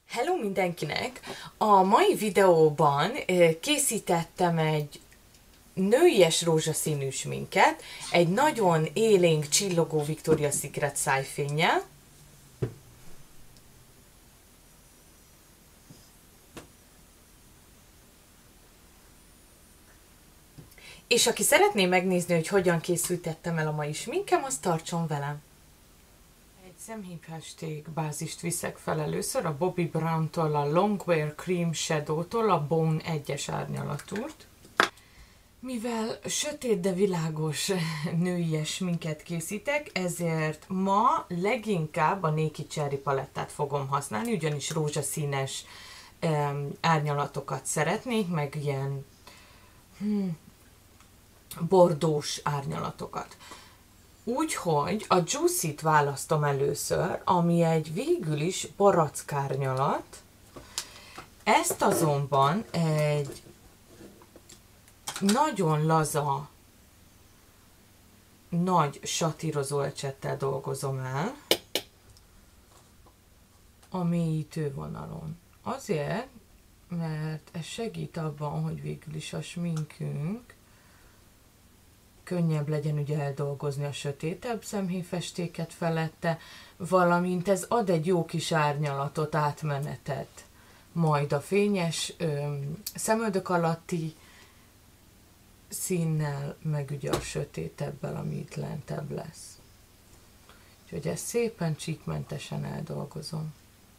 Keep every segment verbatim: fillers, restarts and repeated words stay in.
Hello mindenkinek! A mai videóban készítettem egy nőies rózsaszínű sminket, egy nagyon élénk csillogó Victoria's Secret szájfénnyel. És aki szeretné megnézni, hogy hogyan készítettem el a mai sminkem, az tartson velem! Egy szemhéjfesték bázist viszek fel először, a Bobbi Brown-tól a Longwear Cream Shadow-tól a Bone egyes árnyalatúrt. Mivel sötét, de világos nőies sminket készítek, ezért ma leginkább a Naked Cherry palettát fogom használni, ugyanis rózsaszínes um, árnyalatokat szeretnék, meg ilyen hmm, bordós árnyalatokat. Úgyhogy a Juicy-t választom először, ami egy végül is barackárnyalat. Ezt azonban egy nagyon laza, nagy satírozó ecsettel dolgozom el a mélyítő vonalon. Azért, mert ez segít abban, hogy végül is a sminkünk könnyebb legyen ugye eldolgozni a sötétebb szemhéjfestéket felette, valamint ez ad egy jó kis árnyalatot, átmenetet majd a fényes ö, szemöldök alatti színnel, meg ugye a sötétebbel, ami itt lentebb lesz. Úgyhogy ezt szépen csíkmentesen eldolgozom.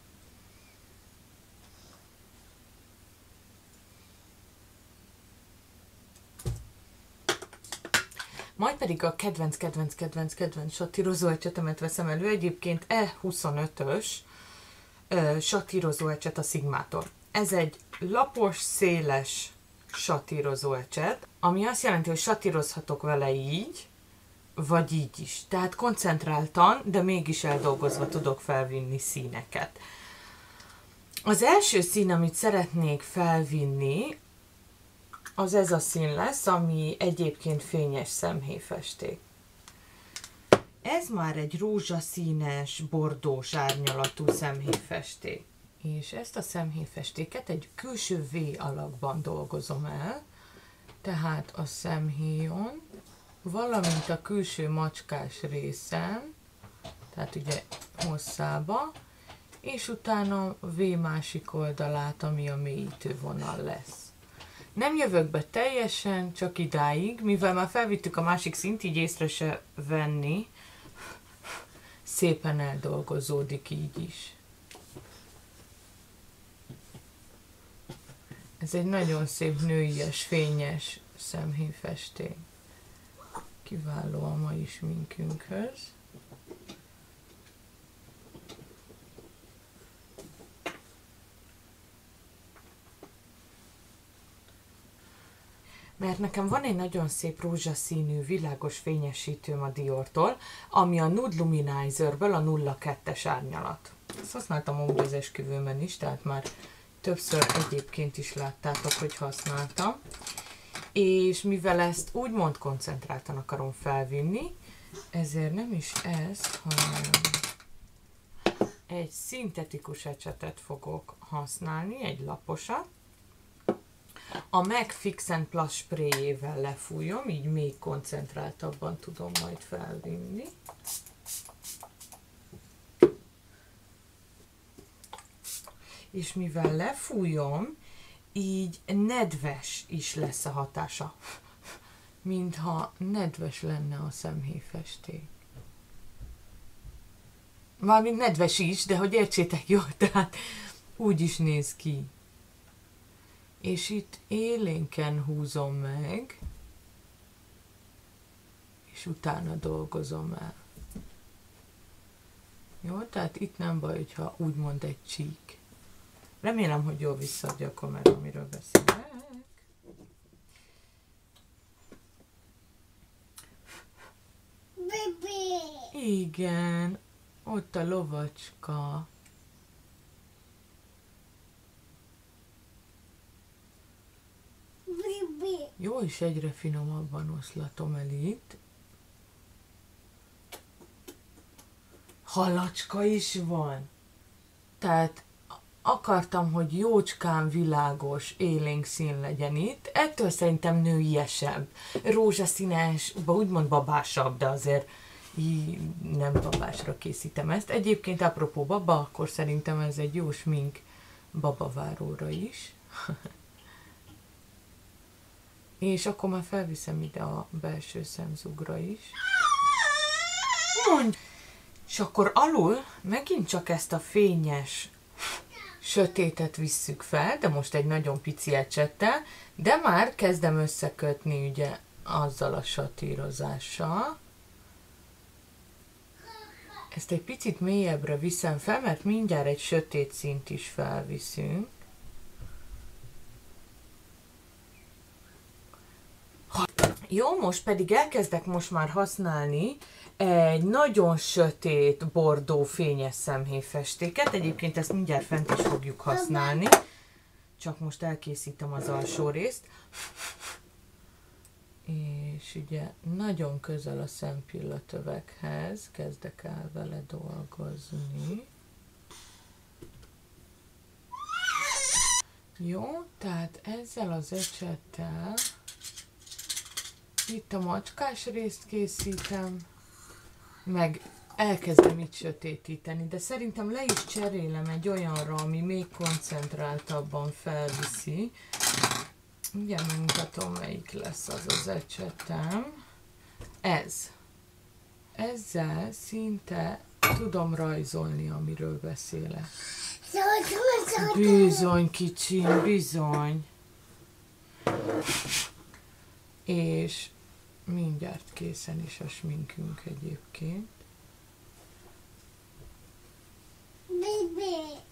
Majd pedig a kedvenc, kedvenc, kedvenc, kedvenc satírozó ecsetemet veszem elő, egyébként E huszonötös uh, satírozó ecset a Sigmától. Ez egy lapos, széles satírozó ecset, ami azt jelenti, hogy satírozhatok vele így, vagy így is. Tehát koncentráltan, de mégis eldolgozva tudok felvinni színeket. Az első szín, amit szeretnék felvinni, az ez a szín lesz, ami egyébként fényes szemhéjfesték. Ez már egy rózsaszínes, bordós árnyalatú szemhéjfesték. És ezt a szemhéjfestéket egy külső V alakban dolgozom el, tehát a szemhéjon, valamint a külső macskás részen, tehát ugye hosszába, és utána V másik oldalát, ami a mélyítő vonal lesz. Nem jövök be teljesen, csak idáig, mivel már felvittük a másik szint, így észre se venni, szépen eldolgozódik így is. Ez egy nagyon szép nőies, fényes szemhéjfesték. Kiváló a mai sminkünkhöz. Mert nekem van egy nagyon szép rózsaszínű, világos fényesítőm a Diortól, ami a Nude Luminizerből a nulla kettes árnyalat. Ezt használtam amúgy az esküvőmen is, tehát már többször egyébként is láttátok, hogy használtam. És mivel ezt úgymond koncentráltan akarom felvinni, ezért nem is ezt, hanem egy szintetikus ecsetet fogok használni, egy laposat. A MAC Fix and Plus sprayével lefújom, így még koncentráltabban tudom majd felvinni. És mivel lefújom, így nedves is lesz a hatása. Mintha nedves lenne a szemhéjfesték. Valamint nedves is, de hogy értsétek jól, tehát úgy is néz ki. És itt élénken húzom meg, és utána dolgozom el. Jó, tehát itt nem baj, hogyha úgymond egy csík. Remélem, hogy jól visszaadja a kamera, amiről beszélek. Bibi! Igen, ott a lovacska. Jó, és egyre finomabban oszlatom el itt. Halacska is van. Tehát akartam, hogy jócskán világos, élénk szín legyen itt. Ettől szerintem nőiesebb. Rózsaszínes, úgymond babásabb, de azért így nem babásra készítem ezt. Egyébként apropó baba, akkor szerintem ez egy jó smink babaváróra is. És akkor már felviszem ide a belső szemzugra is. Mondj! És akkor alul megint csak ezt a fényes, sötétet visszük fel, de most egy nagyon pici ecsettel, de már kezdem összekötni ugye azzal a satírozással. Ezt egy picit mélyebbre viszem fel, mert mindjárt egy sötét színt is felviszünk. Jó, most pedig elkezdek most már használni egy nagyon sötét bordó fényes szemhéjfestéket. Egyébként ezt mindjárt fent is fogjuk használni. Csak most elkészítem az alsó részt. És ugye nagyon közel a szempillatövekhez kezdek el vele dolgozni. Jó, tehát ezzel az ecsettel itt a macskás részt készítem, meg elkezdem itt sötétíteni, de szerintem le is cserélem egy olyanra, ami még koncentráltabban felviszi. Ugye megmutatom, melyik lesz az az ecsetem. Ez. Ezzel szinte tudom rajzolni, amiről beszélek. Bizony, kicsim, bizony. És mindjárt készen is a sminkünk egyébként. Baby.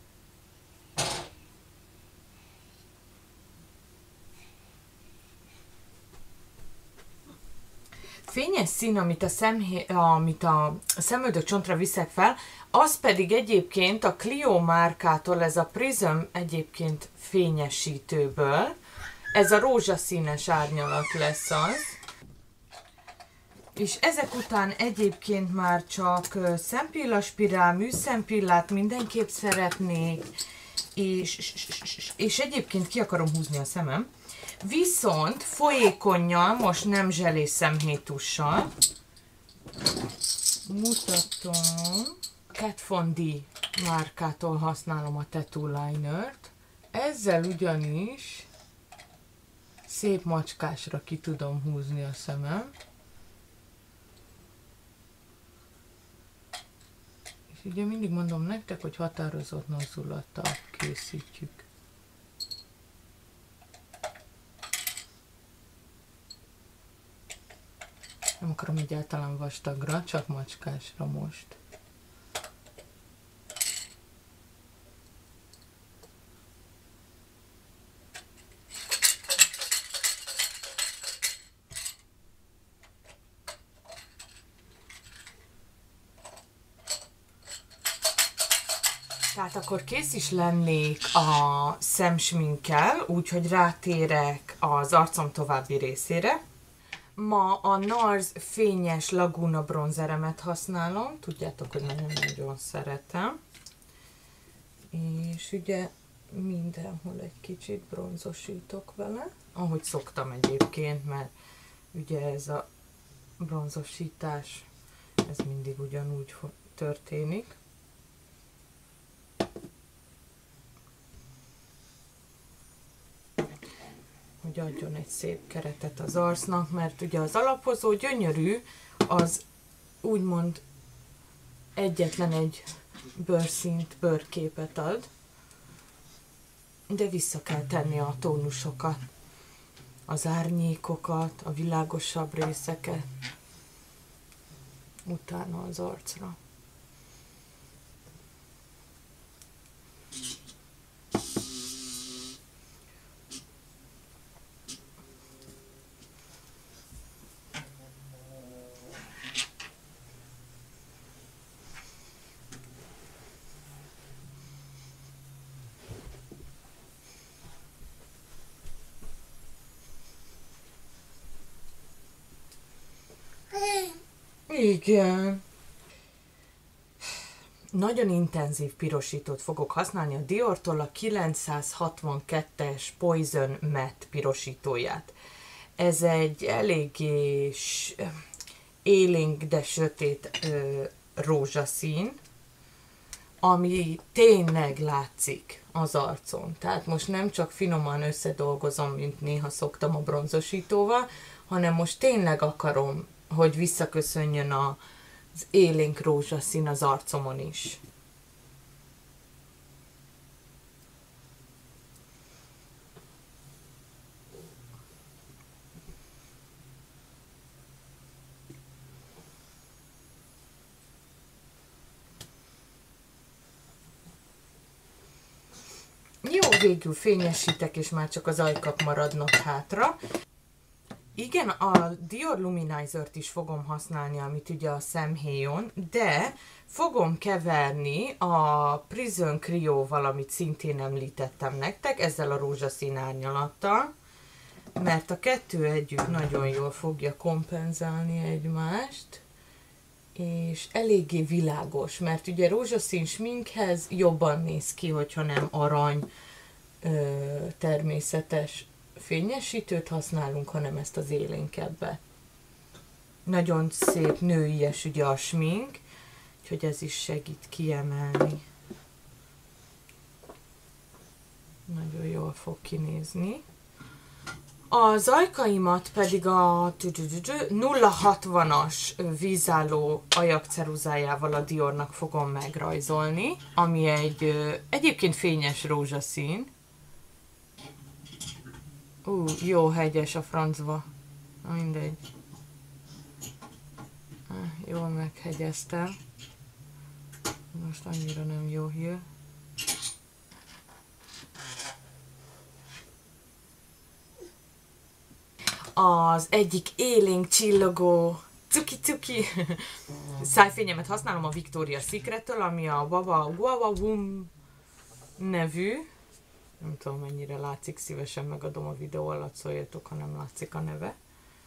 Fényes szín, amit a, szemhé, amit a szemöldök csontra viszek fel, az pedig egyébként a Clio márkától, ez a Prism egyébként fényesítőből. Ez a rózsaszínes árnyalat lesz az. És ezek után egyébként már csak szempillaspirál, műszempillát mindenképp szeretnék, és, és egyébként ki akarom húzni a szemem. Viszont folyékonnyal, most nem zselés szemhéjtussal, mutatom, Kat Von D márkától használom a Tattoo Linert. Ezzel ugyanis szép macskásra ki tudom húzni a szemem. És ugye mindig mondom nektek, hogy határozott nozzulattal készítjük. Nem akarom egyáltalán vastagra, csak macskásra most. Tehát akkor kész is lennék a szemsminkkel, úgyhogy rátérek az arcom további részére. Ma a NARS fényes Laguna bronzeremet használom, tudjátok, hogy nagyon-nagyon szeretem. És ugye mindenhol egy kicsit bronzosítok vele, ahogy szoktam egyébként, mert ugye ez a bronzosítás, ez mindig ugyanúgy történik. Hogy adjon egy szép keretet az arcnak, mert ugye az alapozó gyönyörű, az úgymond egyetlen egy bőrszint, bőrképet ad, de vissza kell tenni a tónusokat, az árnyékokat, a világosabb részeket, utána az arcra. Igen. nagyon intenzív pirosítót fogok használni, a Diortól a kilencszázhatvankettes Poison Matte pirosítóját. Ez egy eléggé élénk, de sötét ö, rózsaszín, ami tényleg látszik az arcon. Tehát most nem csak finoman összedolgozom, mint néha szoktam a bronzosítóval, hanem most tényleg akarom, hogy visszaköszönjön a, az élénk rózsaszín az arcomon is. Jó, végül fényesítek, és már csak az ajkak maradnak hátra. Igen, a Dior Luminizer-t is fogom használni, amit ugye a szemhéjon, de fogom keverni a Prison Cryo-val, amit szintén említettem nektek, ezzel a rózsaszín árnyalattal, mert a kettő együtt nagyon jól fogja kompenzálni egymást, és eléggé világos, mert ugye rózsaszín sminkhez jobban néz ki, hogyha nem arany ö, természetes fényesítőt használunk, hanem ezt az élénkebbet. Nagyon szép nőies ugye a smink, úgyhogy ez is segít kiemelni. Nagyon jól fog kinézni. Az ajkaimat pedig a nulla hatvanas vízálló ajakceruzájával a Diornak fogom megrajzolni, ami egy egyébként fényes rózsaszín. Ú, jó hegyes a francba. Mindegy. Jól meghegyeztem. Most annyira nem jó hír. Az egyik élénk csillogó cuki-cuki szájfényemet használom a Victoria's Secret-től, ami a Wawa Wawa Wum nevű. Nem tudom, mennyire látszik, szívesen megadom a videó alatt, szóljatok, ha nem látszik a neve.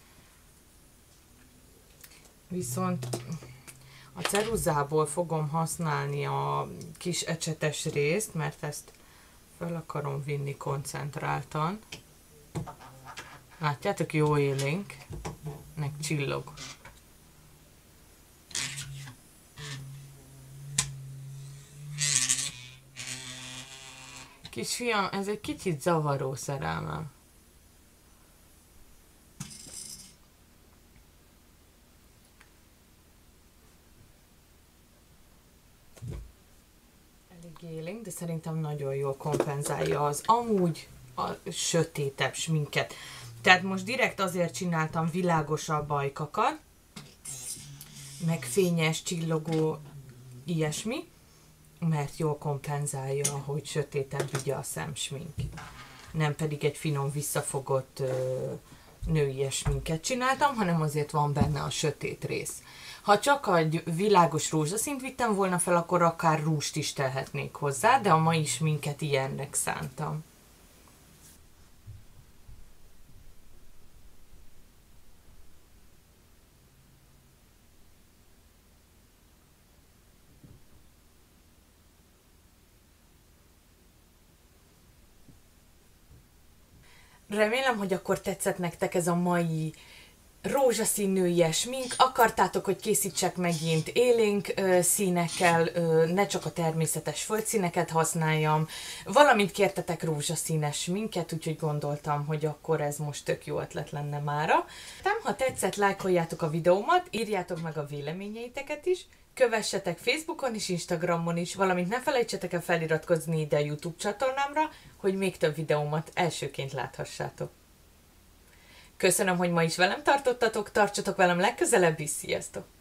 Viszont a ceruzából fogom használni a kis ecsetes részt, mert ezt fel akarom vinni koncentráltan. Látjátok, jó élénk, nek csillog. Kisfiam, ez egy kicsit zavaró szerelmem. Elég élénk, de szerintem nagyon jól kompenzálja az amúgy a sötétebb sminket. Tehát most direkt azért csináltam világosabb ajkakat, meg fényes, csillogó, ilyesmi, mert jól kompenzálja, hogy sötétebb ugye a szemsmink. Nem pedig egy finom, visszafogott ö, nőies sminket csináltam, hanem azért van benne a sötét rész. Ha csak egy világos rózsaszínt vittem volna fel, akkor akár rúst is tehetnék hozzá, de a mai sminket ilyennek szántam. Remélem, hogy akkor tetszett nektek ez a mai rózsaszín nőies smink. Akartátok, hogy készítsek megint élénk ö, színekkel, ö, ne csak a természetes földszíneket használjam, valamint kértetek rózsaszínes sminket, úgyhogy gondoltam, hogy akkor ez most tök jó ötlet lenne mára. Ha tetszett, lájkoljátok a videómat, írjátok meg a véleményeiteket is, kövessetek Facebookon és Instagramon is, valamint ne felejtsetek el feliratkozni ide a YouTube csatornámra, hogy még több videómat elsőként láthassátok. Köszönöm, hogy ma is velem tartottatok, tartsatok velem legközelebb is, sziasztok!